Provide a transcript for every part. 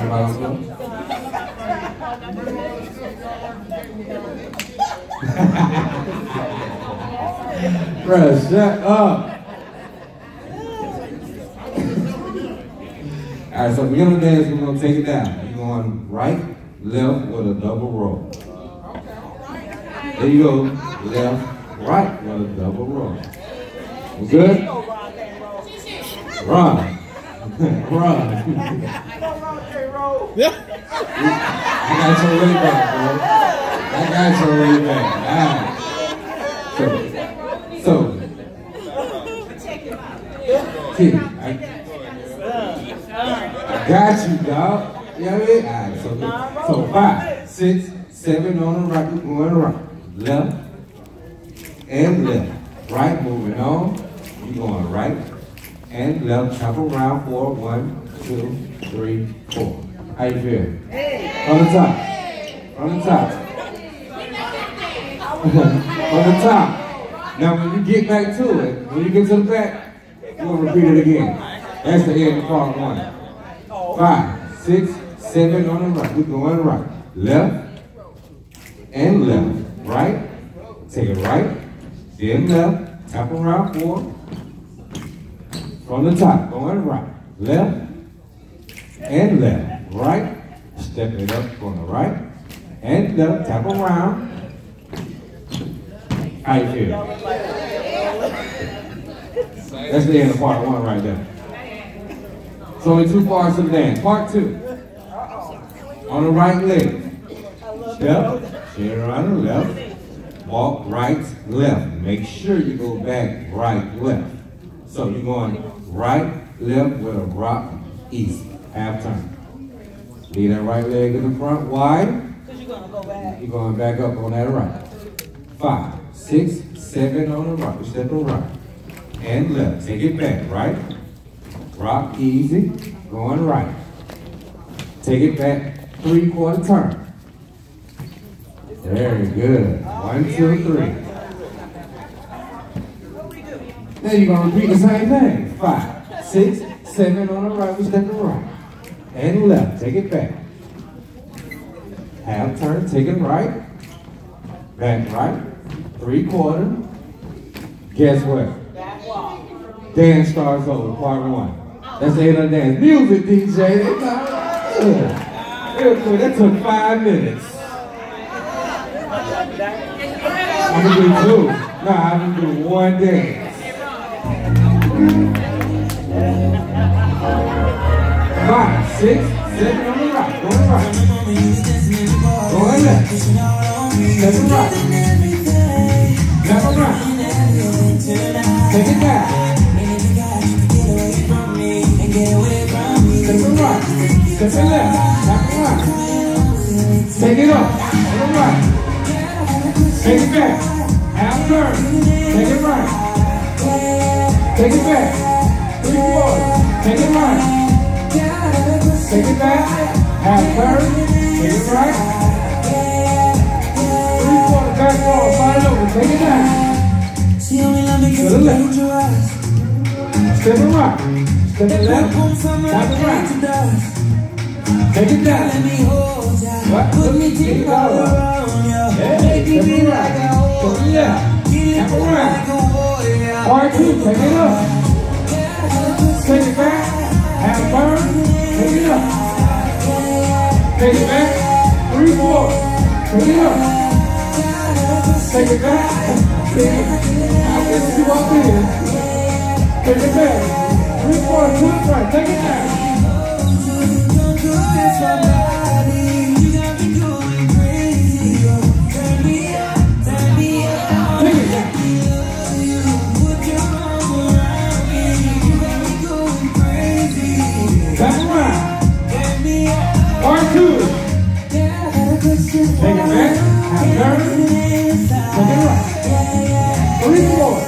bicycle. Bruh, shut up. All right, so we're gonna dance, we're gonna take it down. You're going right, left with a double roll. There you go, left, right with a double roll. We good? Run. Run. I got your way back, bro. I got your way back. All right. So, kid, I got you, dog. You know what I mean? All right, so 5, 6, 7 on the right, we're going right. Left and left. Right, moving on. You're going right and left. Chop around for 1, 2, 3, 4. How you feel? On the top. On the top. On the top. Now when you get back to it, when you get to the back, you're going to repeat it again. That's the end of part 1. 5, 6, 7 on the right. We're going right. Left and left. Right. Take it right. Then left. Tap around 4. From the top. Going right. Left and left. Right. Step it up from the right. And left. Tap around. How you feel? That's the end of part 1 right there. It's only 2 parts of the dance. Part 2. On the right leg. Step, turn around the left. Walk right, left. Make sure you go back right, left. So you're going right, left with a rock, easy. Half turn. Leave that right leg in the front wide. Because you're going to go back. You're going back up on that right. 5, 6, 7 on the right. Step right. And left. Take it back, right? Rock easy. Going right. Take it back, 3/4 turn. Very good. 1, 2, 3. Then you're going to repeat the same thing. 5, 6, 7 on the right. We step right. And left. Take it back. Half turn. Take it right. Back right. 3/4. Guess what? Dance starts over. Part 1. That's the end of the dance. Music, DJ. Real quick. That took 5 minutes. I'm going to do 2. No, I'm going to do 1 dance. 5, 6, 7 on the right. Going right. Going left. Step right. Step right. Take it back. Step right. Step it left. Step it right. Take it up. Take it right. Take it back. Half turn. Take it right. Take it back. 3/4. Take it right. Take it back. Half turn. Take it right. 3/4 back wall. Slide it over. Take it back. To the left. Step it right. Step it left. Tap it right. Take it down. What? Take it out. Hey, step it right. To the left. Tap it right. Part 2. Take it up. Take it back. Half turn. Take it up. Take it back. 3/4. Take it up. Take it back. I'll get you up here. Take it back. 3/4 to the right. Take it down. Take it back, half turn, take it right. 3/4.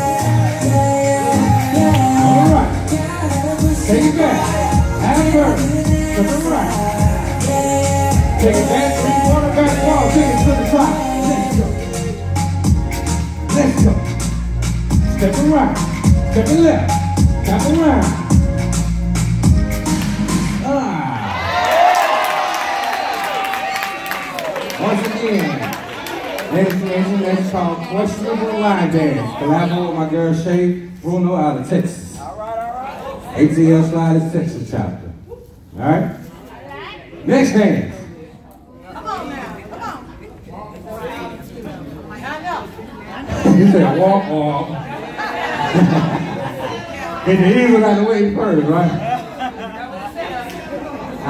All right. Take it back, half turn, take it right. Take it back, 3/4 back wall, take it to the top. Let's go. Let's go. Step it right, step it left, tap around. dancing. That's called questionable line dance. Collaborating with my girl Shay Bruno out of Texas. All right. ATL Sliders Texas chapter. All right. Next dance. Come on now. Come on. I know. You said walk. Get the eagle out of the way first, right?